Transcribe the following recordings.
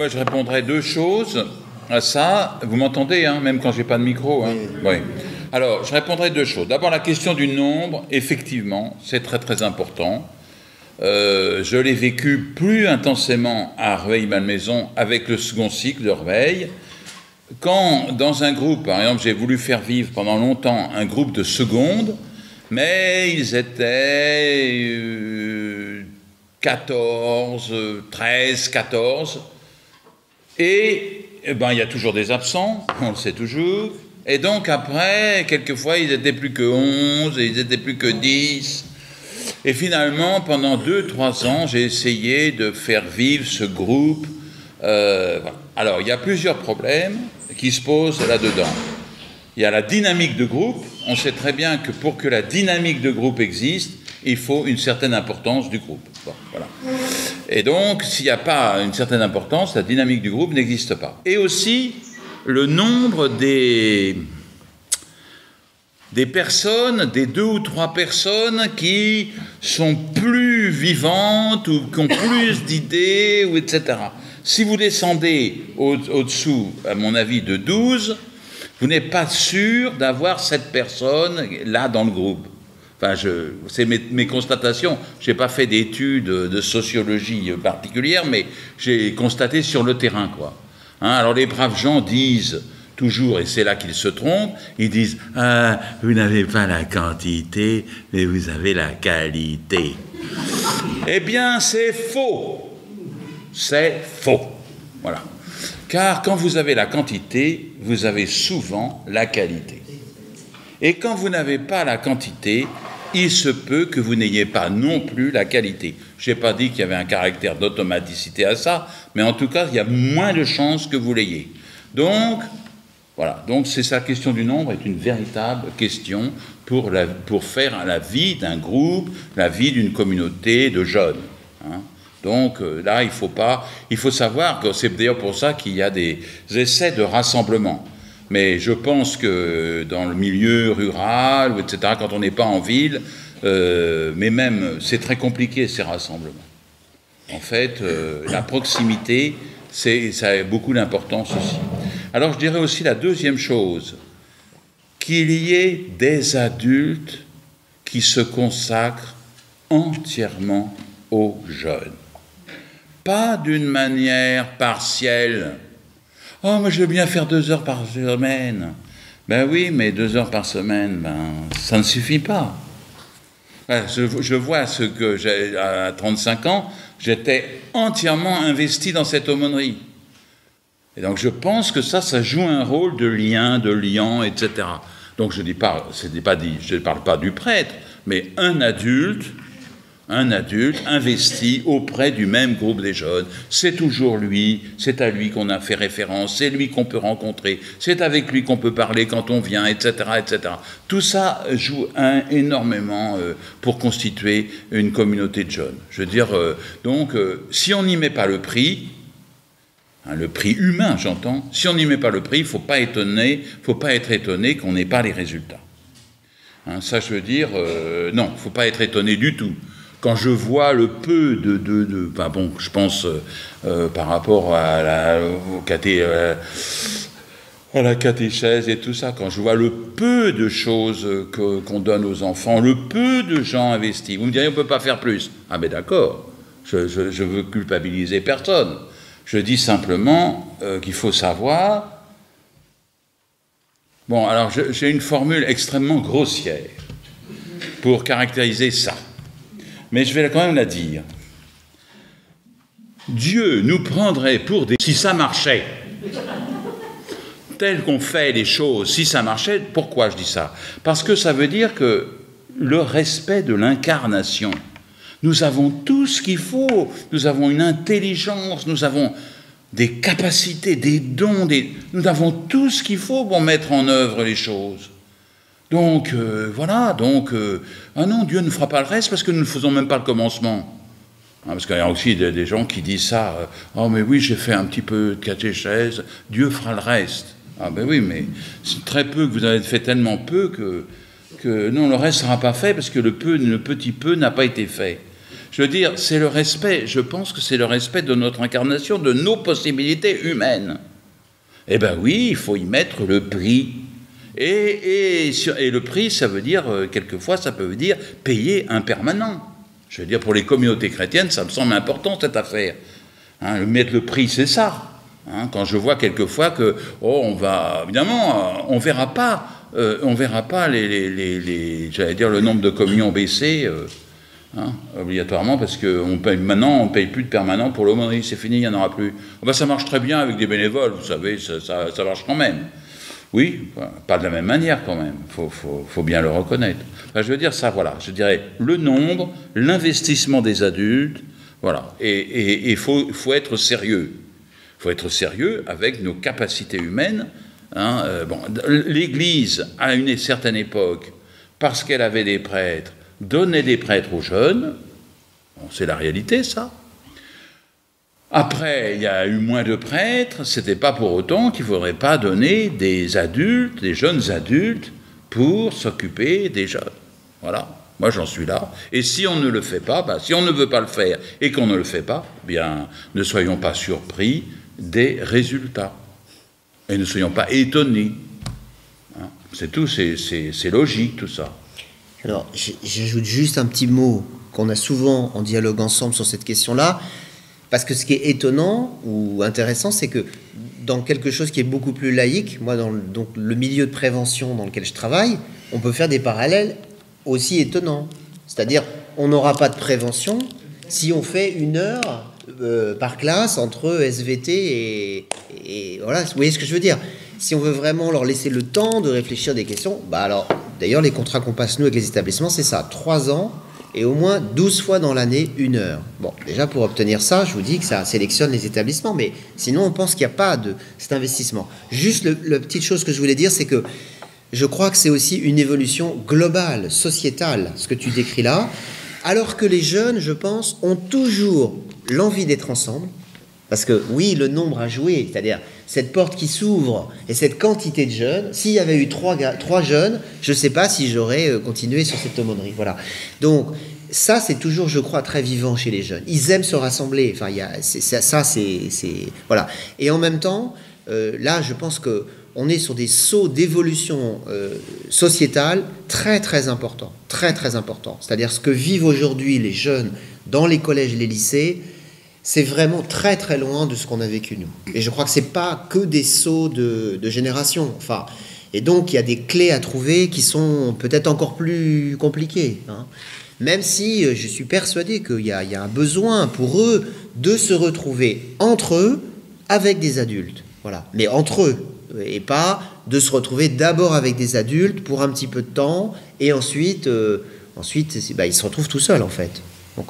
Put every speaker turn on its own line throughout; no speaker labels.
moi, je répondrai deux choses à ça. Vous m'entendez, hein, même quand je n'ai pas de micro, hein? Oui. Alors, je répondrai deux choses. D'abord, la question du nombre, effectivement, c'est très très important. Je l'ai vécu plus intensément à Rueil-Malmaison avec le second cycle de Rueil. Quand, dans un groupe, par exemple, j'ai voulu faire vivre pendant longtemps un groupe de seconde, mais ils étaient 14, 13, 14, et ben, il y a toujours des absents, on le sait toujours, et donc après, quelquefois, ils n'étaient plus que 11, et ils n'étaient plus que 10, et finalement, pendant 2-3 ans, j'ai essayé de faire vivre ce groupe. Voilà. Alors, il y a plusieurs problèmes qui se posent là-dedans. Il y a la dynamique de groupe. On sait très bien que pour que la dynamique de groupe existe, il faut une certaine importance du groupe. Bon, voilà. Et donc, s'il n'y a pas une certaine importance, la dynamique du groupe n'existe pas. Et aussi, le nombre des personnes, des 2 ou 3 personnes qui sont plus vivantes ou qui ont plus d'idées, ou etc. Si vous descendez au-dessous, à mon avis, de 12, vous n'êtes pas sûr d'avoir cette personne là dans le groupe. Enfin, c'est mes constatations. Je n'ai pas fait d'études de sociologie particulière, mais j'ai constaté sur le terrain, quoi. Hein, alors les braves gens disent toujours, et c'est là qu'ils se trompent, ils disent « Ah, vous n'avez pas la quantité, mais vous avez la qualité. » Eh bien, c'est faux. C'est faux. Voilà. Car quand vous avez la quantité, vous avez souvent la qualité. Et quand vous n'avez pas la quantité, il se peut que vous n'ayez pas non plus la qualité. Je n'ai pas dit qu'il y avait un caractère d'automaticité à ça, mais en tout cas, il y a moins de chances que vous l'ayez. Donc, voilà. Donc, c'est sa question du nombre est une véritable question pour faire la vie d'un groupe, la vie d'une communauté de jeunes. Hein. Donc là, il faut savoir que c'est d'ailleurs pour ça qu'il y a des essais de rassemblement. Mais je pense que dans le milieu rural, etc., quand on n'est pas en ville, mais même, c'est très compliqué ces rassemblements. En fait, la proximité, ça a beaucoup d'importance aussi. Alors je dirais aussi la deuxième chose, qu'il y ait des adultes qui se consacrent entièrement aux jeunes. Pas d'une manière partielle. « Oh, mais je veux bien faire 2 heures par semaine. » Ben oui, mais 2 heures par semaine, ça ne suffit pas. Je vois ce que j'ai à 35 ans, j'étais entièrement investi dans cette aumônerie. Et donc je pense que ça joue un rôle de lien, de liant, etc. Donc je ne parle pas du prêtre, mais un adulte investi auprès du même groupe des jeunes. C'est toujours lui, c'est à lui qu'on a fait référence, c'est lui qu'on peut rencontrer, c'est avec lui qu'on peut parler quand on vient, etc., etc. Tout ça joue énormément pour constituer une communauté de jeunes. Je veux dire, si on n'y met pas le prix humain, j'entends, si on n'y met pas le prix, il ne faut pas être étonné qu'on n'ait pas les résultats. Hein, ça, je veux dire, non, il ne faut pas être étonné du tout. Quand je vois le peu je pense par rapport à la catéchèse et tout ça, quand je vois le peu de choses qu'on donne aux enfants, le peu de gens investis, vous me direz, on ne peut pas faire plus. Ah ben d'accord, je veux culpabiliser personne. Je dis simplement qu'il faut savoir... Bon, alors j'ai une formule extrêmement grossière pour caractériser ça. Mais je vais quand même la dire. Dieu nous prendrait pour des... Si ça marchait, tel qu'on fait les choses, si ça marchait, pourquoi je dis ça? Parce que ça veut dire que le respect de l'incarnation, nous avons tout ce qu'il faut, nous avons une intelligence, nous avons des capacités, des dons, nous avons tout ce qu'il faut pour mettre en œuvre les choses. Donc, ah non, Dieu ne fera pas le reste parce que nous ne faisons même pas le commencement. Hein, parce qu'il y a aussi des gens qui disent ça, oh mais oui, j'ai fait un petit peu de catéchèse, Dieu fera le reste. Ah ben oui, mais c'est très peu, que vous avez fait tellement peu que non, le reste ne sera pas fait parce que le petit peu n'a pas été fait. Je veux dire, c'est le respect, je pense que c'est le respect de notre incarnation, de nos possibilités humaines. Eh bien oui, il faut y mettre le prix. Et le prix, ça veut dire, quelquefois, ça peut dire payer un permanent. Je veux dire, pour les communautés chrétiennes, ça me semble important, cette affaire. Hein, mettre le prix, c'est ça. Hein, quand je vois quelquefois que, évidemment, on verra pas j'allais dire, le nombre de communions baisser, obligatoirement, parce que maintenant, on ne paye plus de permanent pour l'aumônerie, c'est fini, il n'y en aura plus. Ça marche très bien avec des bénévoles, vous savez, ça marche quand même. Oui, pas de la même manière quand même, faut bien le reconnaître. Enfin, je veux dire ça, voilà, je dirais le nombre, l'investissement des adultes, voilà, et il faut être sérieux. Il faut être sérieux avec nos capacités humaines. L'Église, à une certaine époque, parce qu'elle avait des prêtres, donnait des prêtres aux jeunes. Bon, c'est la réalité, ça. Après, il y a eu moins de prêtres. C'était pas pour autant qu'il ne faudrait pas donner des adultes, des jeunes adultes, pour s'occuper des jeunes. Voilà. Moi, j'en suis là. Et si on ne le fait pas, si on ne veut pas le faire et qu'on ne le fait pas, bien, ne soyons pas surpris des résultats. Et ne soyons pas étonnés. Hein, c'est tout, c'est logique, tout ça.
Alors, j'ajoute juste un petit mot qu'on a souvent en dialogue ensemble sur cette question-là, parce que ce qui est étonnant ou intéressant, c'est que dans quelque chose qui est beaucoup plus laïque, moi, dans le milieu de prévention dans lequel je travaille, on peut faire des parallèles aussi étonnants. C'est-à-dire, on n'aura pas de prévention si on fait 1 heure par classe entre SVT et voilà, vous voyez ce que je veux dire. Si on veut vraiment leur laisser le temps de réfléchir des questions, alors, d'ailleurs, les contrats qu'on passe, nous, avec les établissements, c'est ça, 3 ans, et au moins 12 fois dans l'année, 1 heure. Bon, déjà, pour obtenir ça, je vous dis que ça sélectionne les établissements, mais sinon, on pense qu'il n'y a pas de cet investissement. Juste, la petite chose que je voulais dire, c'est que je crois que c'est aussi une évolution globale, sociétale, ce que tu décris là, alors que les jeunes, je pense, ont toujours l'envie d'être ensemble, parce que oui, le nombre a joué, c'est-à-dire cette porte qui s'ouvre et cette quantité de jeunes. S'il y avait eu 3 jeunes, je ne sais pas si j'aurais continué sur cette aumônerie. Voilà. Donc ça, c'est toujours, je crois, très vivant chez les jeunes. Ils aiment se rassembler. Enfin, voilà. Et en même temps, là, je pense que on est sur des sauts d'évolution sociétale très très importants, très très importants. C'est-à-dire ce que vivent aujourd'hui les jeunes dans les collèges et les lycées, c'est vraiment très très loin de ce qu'on a vécu nous. Et je crois que c'est pas que des sauts de génération. Enfin, et donc il y a des clés à trouver qui sont peut-être encore plus compliquées. Hein. Même si je suis persuadé qu'il y a un besoin pour eux de se retrouver entre eux avec des adultes. Voilà. Mais entre eux. Et pas de se retrouver d'abord avec des adultes pour un petit peu de temps et ensuite ils se retrouvent tout seuls en fait. Donc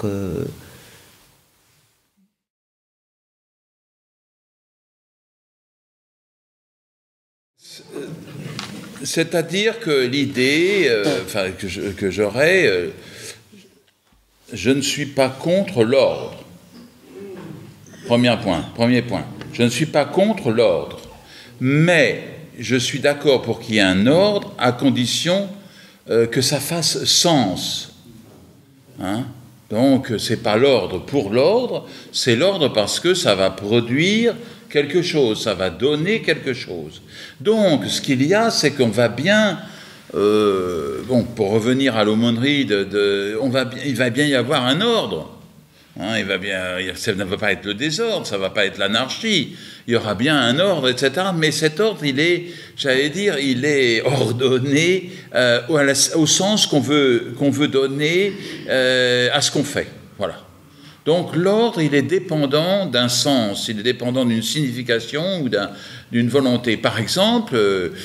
c'est-à-dire que l'idée que j'aurais, je ne suis pas contre l'ordre. Premier point. Je ne suis pas contre l'ordre. Mais je suis d'accord pour qu'il y ait un ordre à condition que ça fasse sens. Hein? Donc, c'est pas l'ordre pour l'ordre, c'est l'ordre parce que ça va produire quelque chose, ça va donner quelque chose. Donc, ce qu'il y a, c'est qu'on va bien... pour revenir à l'aumônerie, il va bien y avoir un ordre. Hein, ça ne va pas être le désordre, ça ne va pas être l'anarchie. Il y aura bien un ordre, etc. Mais cet ordre, il est ordonné au sens qu'on veut donner à ce qu'on fait. Voilà. Donc l'ordre, il est dépendant d'un sens, il est dépendant d'une signification ou d'une volonté. Par exemple,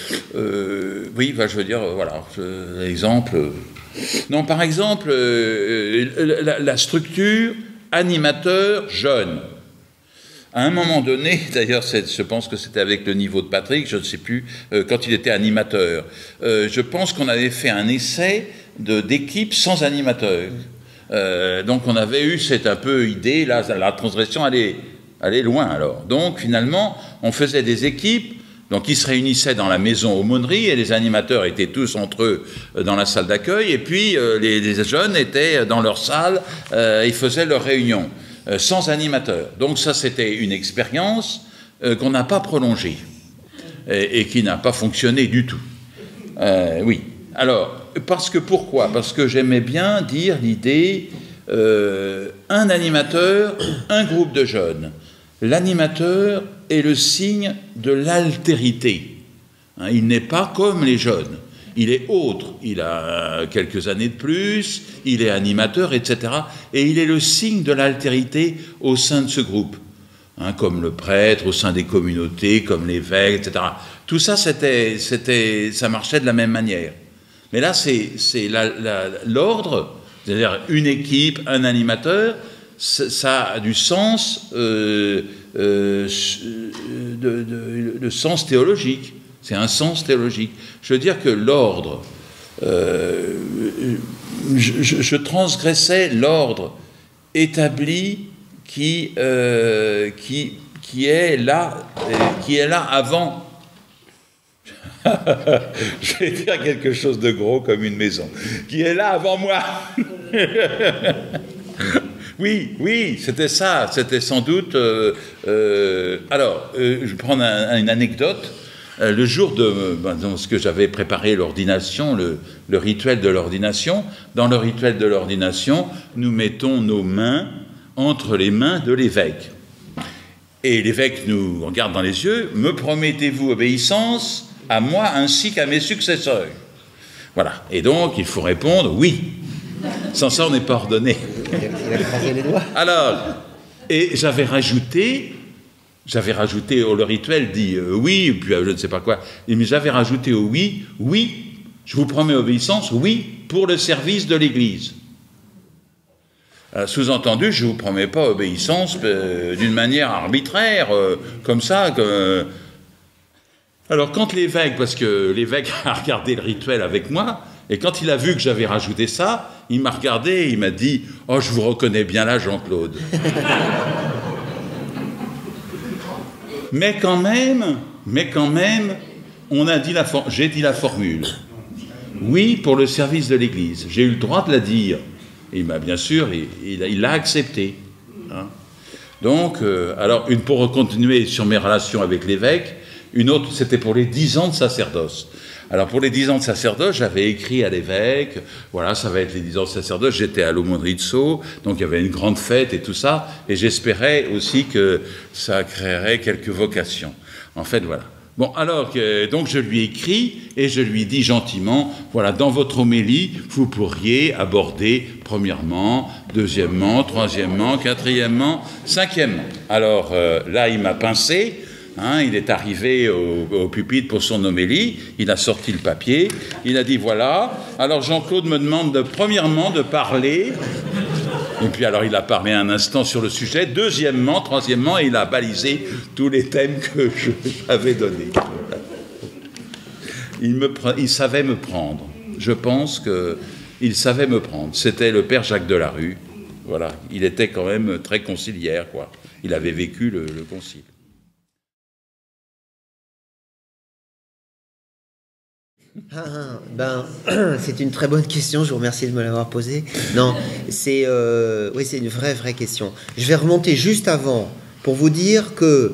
par exemple, la structure animateur jeune. À un moment donné, d'ailleurs, je pense que c'était avec le niveau de Patrick, je ne sais plus, quand il était animateur, je pense qu'on avait fait un essai d'équipe sans animateur. Donc on avait eu cette un peu idée, là, la transgression allait loin alors. Donc finalement, on faisait des équipes Donc ils se réunissaient dans la maison aumônerie et les animateurs étaient tous entre eux dans la salle d'accueil et puis les jeunes étaient dans leur salle, ils faisaient leur réunion sans animateur. Donc ça c'était une expérience qu'on n'a pas prolongée et qui n'a pas fonctionné du tout. Oui. Alors, pourquoi? Parce que j'aimais bien dire l'idée un animateur, un groupe de jeunes. L'animateur est le signe de l'altérité. Il n'est pas comme les jeunes. Il est autre. Il a quelques années de plus, il est animateur, etc. Et il est le signe de l'altérité au sein de ce groupe. Comme le prêtre, au sein des communautés, comme l'évêque, etc. Tout ça, ça marchait de la même manière. Mais là, c'est l'ordre, c'est-à-dire une équipe, un animateur, ça a du sens, le sens théologique. C'est un sens théologique. Je veux dire que l'ordre, je transgressais l'ordre établi qui est là avant. Je vais dire quelque chose de gros comme une maison, qui est là avant moi. Oui, c'était ça, c'était sans doute... alors, je prends une anecdote. Le jour de ce que j'avais préparé l'ordination, le rituel de l'ordination, dans le rituel de l'ordination, nous mettons nos mains entre les mains de l'évêque. Et l'évêque nous regarde dans les yeux, « Me promettez-vous obéissance à moi ainsi qu'à mes successeurs ?» Voilà. Et donc, il faut répondre « Oui ». Sans ça, on n'est pas ordonné.
Il a croisé les doigts.
Alors, et j'avais rajouté, le rituel dit oui, et puis je ne sais pas quoi, mais j'avais rajouté au oui, je vous promets obéissance, oui, pour le service de l'Église. Sous-entendu, je ne vous promets pas obéissance d'une manière arbitraire, comme ça. Alors, quand l'évêque, parce que l'évêque a regardé le rituel avec moi, et quand il a vu que j'avais rajouté ça, il m'a regardé et il m'a dit « Oh, je vous reconnais bien là, Jean-Claude. » Mais quand même, j'ai dit la formule. Oui, pour le service de l'Église. J'ai eu le droit de la dire. Et il m'a bien sûr, il l'a accepté. Donc, alors, pour continuer sur mes relations avec l'évêque, une autre, c'était pour les 10 ans de sacerdoce. Alors, pour les 10 ans de sacerdoce, j'avais écrit à l'évêque, voilà, ça va être les 10 ans de sacerdoce, j'étais à l'aumônerie de Sceaux, donc il y avait une grande fête et tout ça, et j'espérais aussi que ça créerait quelques vocations. En fait, voilà. Bon, alors, donc je lui ai écrit, et je lui dis gentiment, voilà, dans votre homélie, vous pourriez aborder, premièrement, deuxièmement, troisièmement, quatrièmement, cinquièmement. Alors, là, il m'a pincé. Il est arrivé au pupitre pour son homélie, il a sorti le papier, il a dit voilà, alors Jean-Claude me demande premièrement de parler, et puis alors il a parlé un instant sur le sujet, deuxièmement, troisièmement, et il a balisé tous les thèmes que j'avais donnés. Il savait me prendre, je pense qu'il savait me prendre, c'était le père Jacques Delarue, voilà, il était quand même très conciliaire, quoi. Il avait vécu le concile.
C'est une très bonne question, je vous remercie de me l'avoir posée. Non, c'est une vraie question. Je vais remonter juste avant pour vous dire que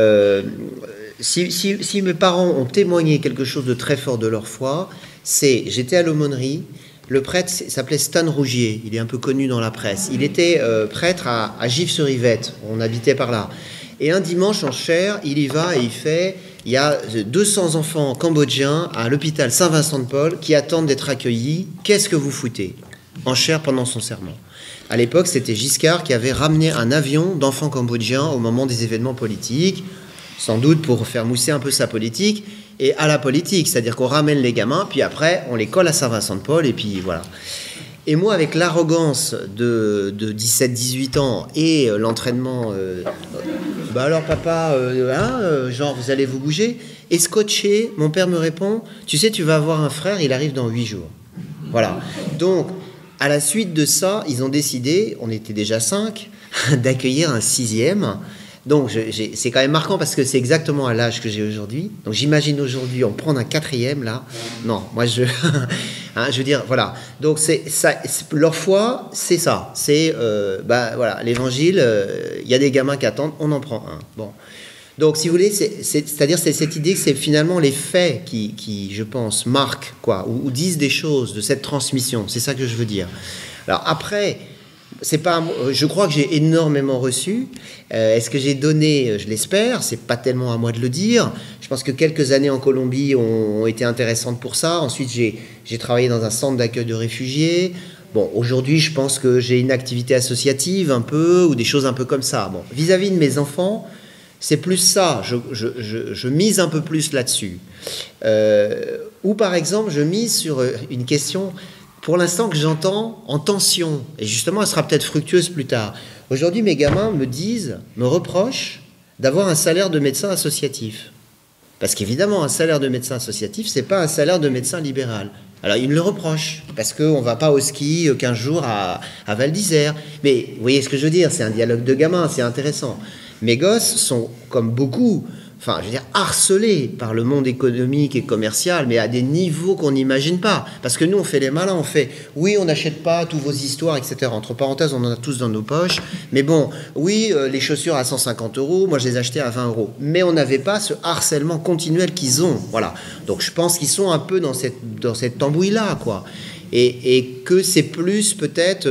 si mes parents ont témoigné quelque chose de très fort de leur foi, j'étais à l'aumônerie, le prêtre s'appelait Stan Rougier, il est un peu connu dans la presse. Il était prêtre à Gif-sur-Yvette, on habitait par là. Et un dimanche en Cher, il y va et il y a 200 enfants cambodgiens à l'hôpital Saint-Vincent-de-Paul qui attendent d'être accueillis. Qu'est-ce que vous foutez? En Cher pendant son sermon. À l'époque, c'était Giscard qui avait ramené un avion d'enfants cambodgiens au moment des événements politiques, sans doute pour faire mousser un peu sa politique, et à la politique, c'est-à-dire qu'on ramène les gamins, puis après, on les colle à Saint-Vincent-de-Paul, et puis voilà. Et moi, avec l'arrogance de 17-18 ans et l'entraînement... bah alors papa, genre vous allez vous bouger. Et scotché, mon père me répond, tu sais, tu vas avoir un frère, il arrive dans 8 jours. Voilà. Donc, à la suite de ça, ils ont décidé, on était déjà 5, d'accueillir un 6e Donc c'est quand même marquant parce que c'est exactement à l'âge que j'ai aujourd'hui. Donc j'imagine aujourd'hui en prendre un quatrième là. Non, moi hein, je veux dire, voilà. Donc leur foi, c'est ça. C'est, voilà, l'évangile, il y a des gamins qui attendent, on en prend un. Bon. Donc, si vous voulez, c'est-à-dire c'est cette idée que c'est finalement les faits qui, je pense, marquent, quoi, ou disent des choses de cette transmission. C'est ça que je veux dire. Alors après, c'est pas, je crois que j'ai énormément reçu. Est-ce que j'ai donné? Je l'espère. C'est pas tellement à moi de le dire. Je pense que quelques années en Colombie ont été intéressantes pour ça. Ensuite, j'ai travaillé dans un centre d'accueil de réfugiés. Bon, aujourd'hui, je pense que j'ai une activité associative un peu, ou des choses un peu comme ça. Bon, vis-à-vis de mes enfants, c'est plus ça, je mise un peu plus là-dessus. Ou par exemple, je mise sur une question, pour l'instant, que j'entends en tension, et justement, elle sera peut-être fructueuse plus tard. Aujourd'hui, mes gamins me reprochent d'avoir un salaire de médecin associatif. Parce qu'évidemment, un salaire de médecin associatif, c'est pas un salaire de médecin libéral. Alors, ils me le reprochent, parce qu'on ne va pas au ski 15 jours à Val d'Isère. Mais vous voyez ce que je veux dire, c'est un dialogue de gamins, c'est intéressant. Mes gosses sont, comme beaucoup, enfin, je veux dire, harcelés par le monde économique et commercial, mais à des niveaux qu'on n'imagine pas. Parce que nous, on fait les malins, on fait, oui, on n'achète pas tous vos histoires, etc. Entre parenthèses, on en a tous dans nos poches. Mais bon, oui, les chaussures à 150 €, moi, je les achetais à 20 €. Mais on n'avait pas ce harcèlement continuel qu'ils ont. Voilà. Donc, je pense qu'ils sont un peu dans cette tambouille-là, quoi. Et que c'est plus, peut-être,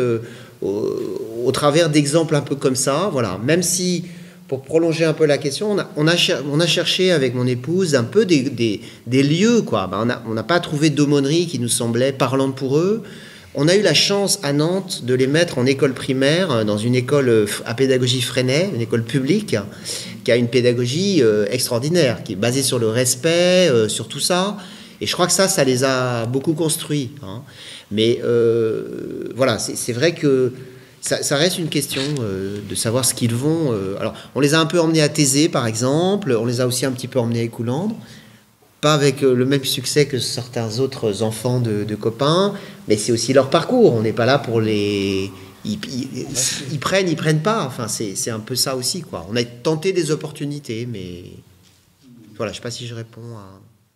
au travers d'exemples un peu comme ça, voilà. Même si... Pour prolonger un peu la question, on a cherché avec mon épouse un peu des lieux, quoi. On n'a pas trouvé d'aumônerie qui nous semblait parlante pour eux. On a eu la chance à Nantes de les mettre en école primaire, dans une école à pédagogie Freinet, une école publique, qui a une pédagogie extraordinaire, qui est basée sur le respect, sur tout ça. Et je crois que ça les a beaucoup construits. Hein. Mais voilà, c'est vrai que ça reste une question de savoir ce qu'ils vont... alors, on les a un peu emmenés à Thésée, par exemple. On les a aussi un petit peu emmenés à Écoulandre. Pas avec le même succès que certains autres enfants de copains, mais c'est aussi leur parcours. On n'est pas là pour les... Ils prennent pas. Enfin, c'est un peu ça aussi, quoi. On a tenté des opportunités, mais... Voilà, je ne sais pas si je réponds à...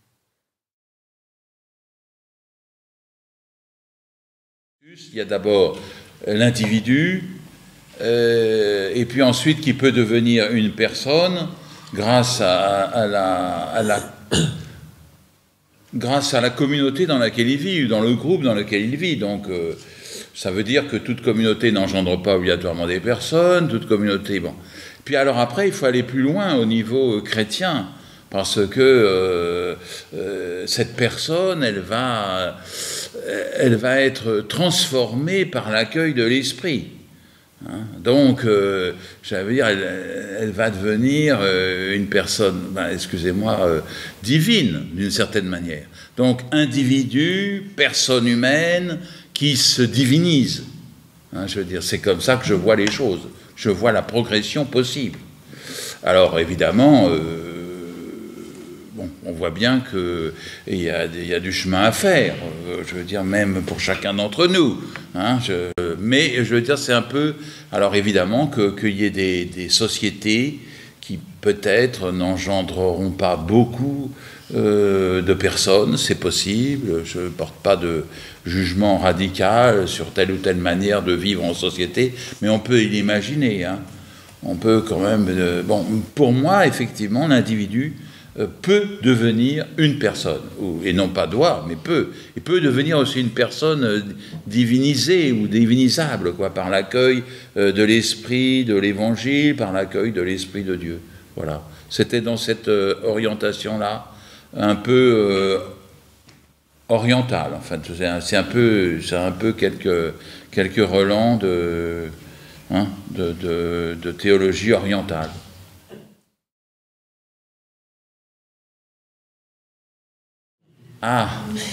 Il y a d'abord l'individu, et puis ensuite qui peut devenir une personne grâce à la communauté dans laquelle il vit, ou dans le groupe dans lequel il vit. Donc ça veut dire que toute communauté n'engendre pas obligatoirement des personnes, toute communauté... Bon. Puis alors après, il faut aller plus loin au niveau chrétien, parce que cette personne, elle va être transformée par l'accueil de l'esprit. Hein. Donc, ça veut dire, elle va devenir une personne, divine, d'une certaine manière. Donc, individu, personne humaine, qui se divinise. Hein, je veux dire, c'est comme ça que je vois les choses. Je vois la progression possible. Alors, évidemment... on voit bien qu'il y a du chemin à faire, je veux dire, même pour chacun d'entre nous. Hein, mais je veux dire, c'est un peu... Alors évidemment qu'il y ait des sociétés qui peut-être n'engendreront pas beaucoup de personnes, c'est possible. Je ne porte pas de jugement radical sur telle ou telle manière de vivre en société, mais on peut l'imaginer. Hein. On peut quand même... pour moi, effectivement, l'individu peut devenir une personne, et non pas doit, mais peut. Il peut devenir aussi une personne divinisée ou divinisable, quoi, par l'accueil de l'esprit, de l'évangile, par l'accueil de l'esprit de Dieu. Voilà. C'était dans cette orientation-là, un peu orientale. Enfin, c'est un peu quelques relents de théologie orientale. Ah.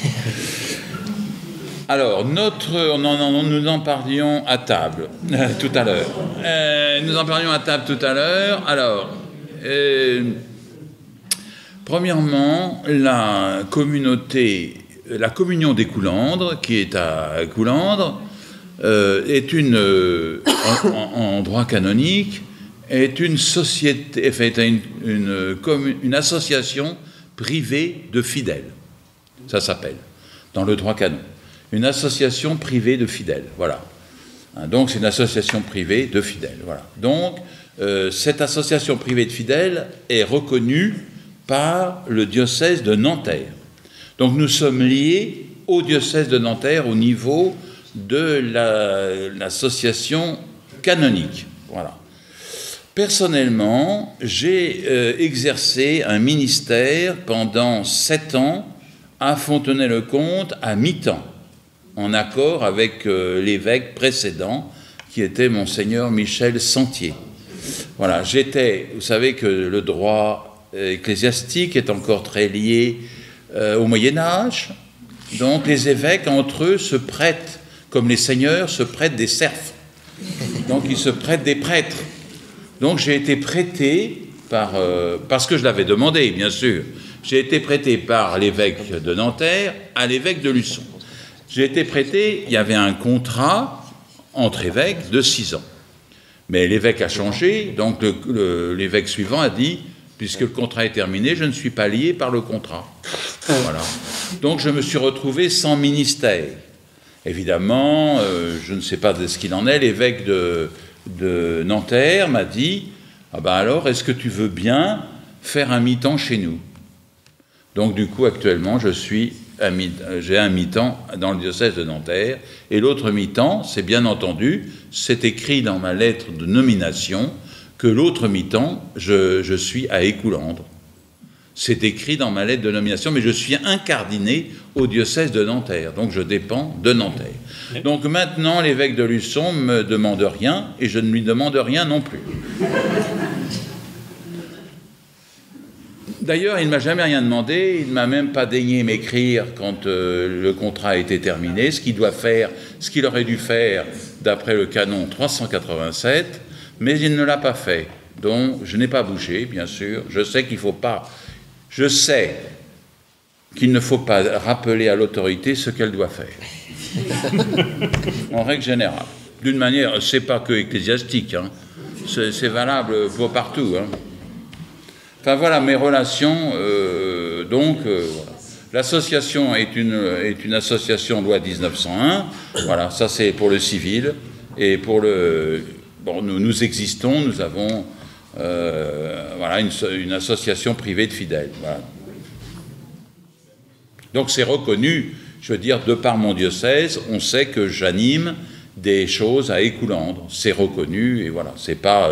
Alors, nous en parlions à table tout à l'heure. Alors, premièrement, la communion d'Écoulandre, qui est à Écoulandre, est en droit canonique, est une société, enfin, une association privée de fidèles. Ça s'appelle, dans le droit canon. Une association privée de fidèles, voilà. Donc c'est une association privée de fidèles, voilà. Donc cette association privée de fidèles est reconnue par le diocèse de Nanterre. Donc nous sommes liés au diocèse de Nanterre au niveau de l'association canonique, voilà. Personnellement, j'ai exercé un ministère pendant 7 ans à Fontenay-le-Comte à mi-temps, en accord avec l'évêque précédent, qui était Monseigneur Michel Sentier. Voilà, vous savez que le droit ecclésiastique est encore très lié au Moyen-Âge, donc les évêques, entre eux, se prêtent, comme les seigneurs se prêtent des serfs. Donc ils se prêtent des prêtres. Donc j'ai été prêté parce que je l'avais demandé, bien sûr, j'ai été prêté par l'évêque de Nanterre à l'évêque de Luçon. J'ai été prêté, il y avait un contrat entre évêques de 6 ans. Mais l'évêque a changé, donc l'évêque suivant a dit, puisque le contrat est terminé, je ne suis pas lié par le contrat. Voilà. Donc je me suis retrouvé sans ministère. Évidemment, je ne sais pas de ce qu'il en est, l'évêque de Nanterre m'a dit « Ah ben alors, est-ce que tu veux bien faire un mi-temps chez nous ?» Donc du coup, actuellement, j'ai un mi-temps dans le diocèse de Nanterre, et l'autre mi-temps, c'est bien entendu, c'est écrit dans ma lettre de nomination, que l'autre mi-temps, je suis à Écoulandre. C'est écrit dans ma lettre de nomination, mais je suis incardiné au diocèse de Nanterre, donc je dépends de Nanterre. Donc maintenant, l'évêque de Luçon ne me demande rien, et je ne lui demande rien non plus. D'ailleurs, il ne m'a jamais rien demandé, il ne m'a même pas daigné m'écrire quand le contrat a été terminé, ce qu'il aurait dû faire d'après le canon 387, mais il ne l'a pas fait. Donc, je n'ai pas bougé, bien sûr. Je sais qu'il ne faut pas rappeler à l'autorité ce qu'elle doit faire. En règle générale. D'une manière, c'est pas que ecclésiastique, hein. C'est valable pour partout, hein. Enfin voilà mes relations. Voilà. L'association est une association loi 1901. Voilà, ça c'est pour le civil. Et pour le... Bon, nous existons, nous avons voilà, une association privée de fidèles. Voilà. Donc c'est reconnu, je veux dire, de par mon diocèse, on sait que j'anime des choses à Écoulandre. C'est reconnu, et voilà, c'est pas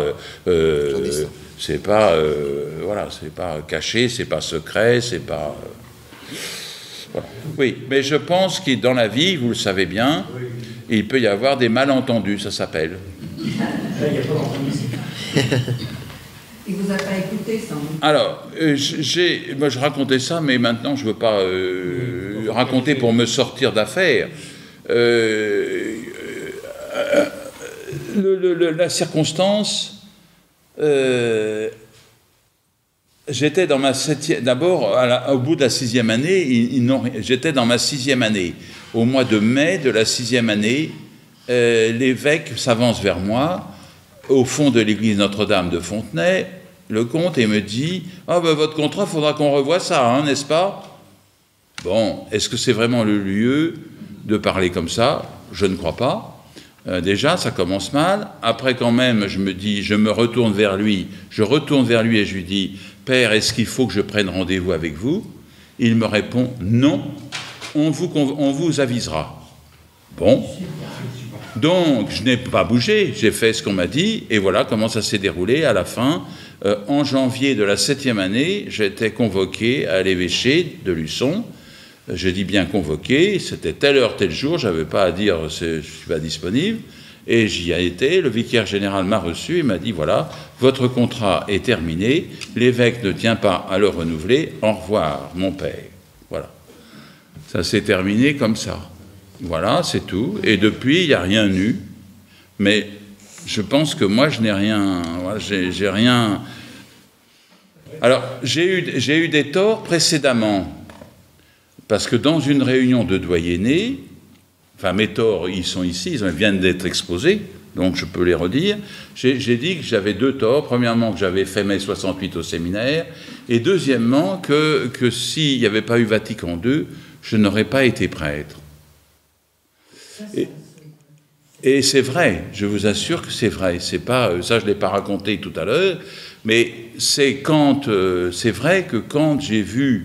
caché, c'est pas secret, c'est pas... Voilà. Oui, mais je pense que dans la vie, vous le savez bien, il peut y avoir des malentendus, ça s'appelle.
Il vous a pas écouté, ça?
Alors, moi je racontais ça, mais maintenant je ne veux pas raconter pour me sortir d'affaire. La circonstance, j'étais dans ma 7e... D'abord, au bout de la 6e année, j'étais dans ma 6e année. Au mois de mai de la 6e année, l'évêque s'avance vers moi, au fond de l'église Notre-Dame de Fontenay, le comte, et me dit « Ah ben votre contrat, il faudra qu'on revoie ça, hein, n'est-ce pas ?» Bon, est-ce que c'est vraiment le lieu de parler comme ça? Je ne crois pas. Déjà, ça commence mal. Après, quand même, je me retourne vers lui. Je retourne vers lui et je lui dis « Père, est-ce qu'il faut que je prenne rendez-vous avec vous ?» Il me répond « Non, on vous avisera. » Bon. Donc, je n'ai pas bougé, j'ai fait ce qu'on m'a dit, et voilà comment ça s'est déroulé. À la fin, en janvier de la 7e année, j'étais convoqué à l'évêché de Luçon. Je dis bien convoqué, c'était telle heure, tel jour, je n'avais pas à dire je ne suis pas disponible, et j'y ai été. Le vicaire général m'a reçu et m'a dit voilà, votre contrat est terminé, l'évêque ne tient pas à le renouveler, au revoir, mon père. Voilà. Ça s'est terminé comme ça. Voilà, c'est tout. Et depuis, il n'y a rien eu. Mais je pense que moi, je n'ai rien... Voilà, j'ai rien... Alors, j'ai eu des torts précédemment. Parce que dans une réunion de doyennés, enfin, mes torts, ils sont ici, ils viennent d'être exposés. donc je peux les redire. J'ai dit que j'avais 2 torts. Premièrement, que j'avais fait mai 68 au séminaire, et deuxièmement, que s'il n'y avait pas eu Vatican II, je n'aurais pas été prêtre. Et c'est vrai, je vous assure que c'est vrai. C'est pas, ça, je ne l'ai pas raconté tout à l'heure, mais c'est vrai que quand j'ai vu,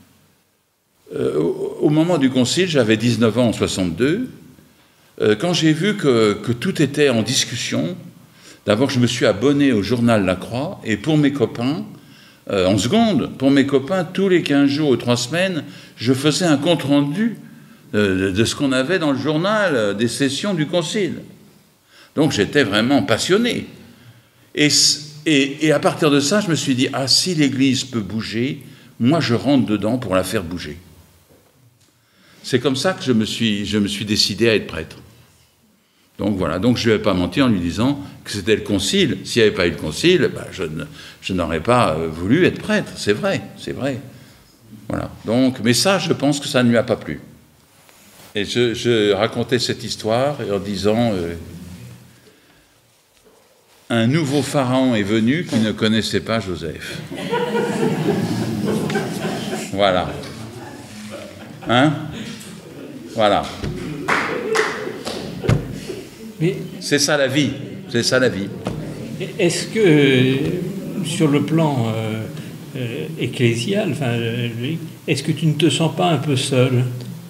au moment du concile, j'avais 19 ans en 62, quand j'ai vu que tout était en discussion, d'abord je me suis abonné au journal La Croix, et pour mes copains, en seconde, pour mes copains, tous les 15 jours ou 3 semaines, je faisais un compte-rendu de ce qu'on avait dans le journal des sessions du concile. Donc j'étais vraiment passionné. Et à partir de ça, je me suis dit, ah, si l'Église peut bouger, moi je rentre dedans pour la faire bouger. C'est comme ça que je me suis décidé à être prêtre. Donc voilà, donc je ne lui ai pas menti en lui disant que c'était le concile. S'il n'y avait pas eu le concile, ben, je n'aurais pas voulu être prêtre. C'est vrai, c'est vrai. Voilà. Donc, mais ça, je pense que ça ne lui a pas plu. Et je racontais cette histoire en disant un nouveau pharaon est venu qui ne connaissait pas Joseph. Voilà. Hein? Voilà.
Mais
c'est ça la vie. C'est ça la vie.
Est-ce que, sur le plan ecclésial, enfin, est-ce que tu ne te sens pas un peu seul?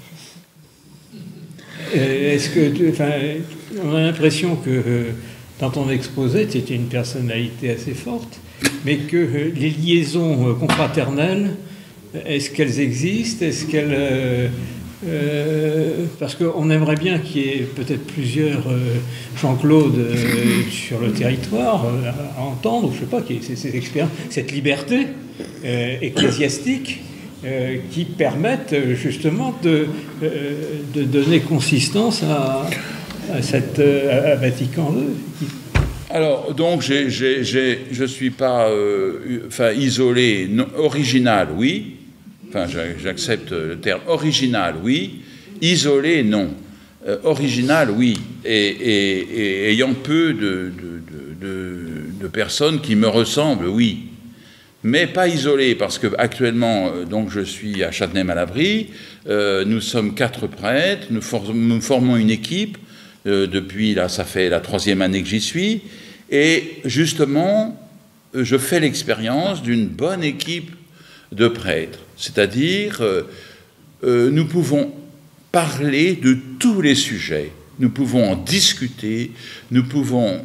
Est-ce que, on a l'impression que dans ton exposé, tu étais une personnalité assez forte, mais que les liaisons confraternelles, est-ce qu'elles existent? Est-ce qu'elles... parce qu'on aimerait bien qu'il y ait peut-être plusieurs Jean-Claude sur le territoire à entendre, je ne sais pas, qu'il y ait ces expériences, cette liberté ecclésiastique qui permettent justement de donner consistance à Vatican II.
Alors, donc, je ne suis pas isolé, non, original, oui. Enfin, j'accepte le terme original, oui. Isolé, non. Original, oui. Et ayant peu de personnes qui me ressemblent, oui. Mais pas isolé, parce qu'actuellement, donc, je suis à Châtenay-Malabry. Nous sommes 4 prêtres. Nous formons une équipe. Depuis, là, ça fait la 3e année que j'y suis. Et justement, je fais l'expérience d'une bonne équipe de prêtres. C'est-à-dire, nous pouvons parler de tous les sujets, nous pouvons en discuter, nous pouvons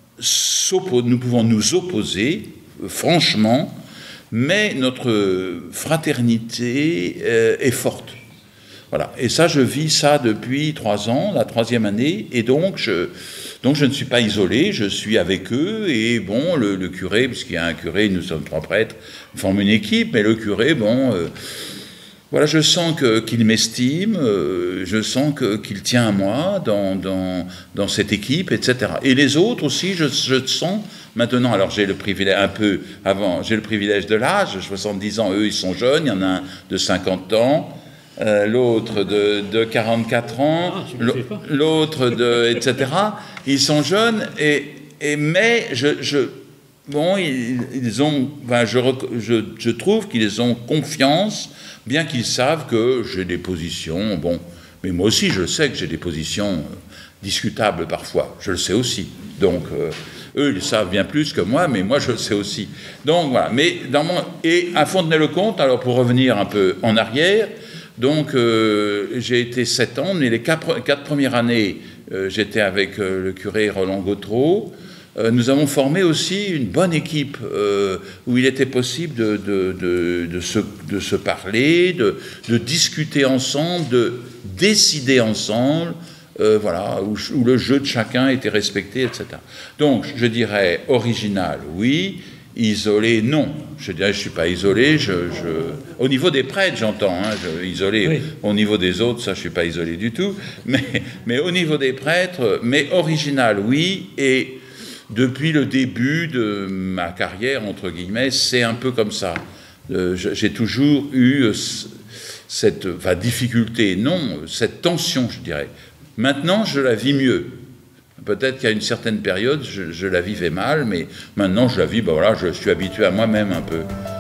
nous opposer, franchement, mais notre fraternité est forte. Voilà. Et ça, je vis ça depuis 3 ans, la 3e année, et donc je ne suis pas isolé, je suis avec eux, et bon, le curé, puisqu'il y a un curé, nous sommes 3 prêtres, forment une équipe, mais le curé, bon, voilà, je sens qu'il m'estime, je sens qu'il tient à moi dans cette équipe, etc. Et les autres aussi, je sens maintenant, alors j'ai le privilège, un peu avant, j'ai le privilège de l'âge, 70 ans, eux, ils sont jeunes, il y en a un de 50 ans, l'autre de 44 ans, l'autre de... etc. Ils sont jeunes, mais bon, ils ont... Ben, je trouve qu'ils ont confiance, bien qu'ils savent que j'ai des positions... Bon, mais moi aussi, je sais que j'ai des positions discutables parfois. Je le sais aussi. Donc, eux, ils savent bien plus que moi, mais moi, je le sais aussi. Donc, voilà. Mais et à Fontenay-le-Comte, alors pour revenir un peu en arrière... Donc, j'ai été 7 ans, mais les 4 premières années, j'étais avec le curé Roland Gautreau. Nous avons formé aussi une bonne équipe où il était possible de se parler, de discuter ensemble, de décider ensemble, voilà, où le jeu de chacun était respecté, etc. Donc, je dirais original, oui. Isolé, non. Je dirais, je ne suis pas isolé. Au niveau des prêtres, j'entends. Hein, isolé. Oui. Au niveau des autres, ça, je ne suis pas isolé du tout. Mais au niveau des prêtres, mais original, oui. Et depuis le début de ma carrière, entre guillemets, c'est un peu comme ça. J'ai toujours eu cette difficulté, non, cette tension, je dirais. Maintenant, je la vis mieux. peut-être qu'à une certaine période, je la vivais mal, mais maintenant je la vis, ben voilà, je suis habitué à moi-même un peu.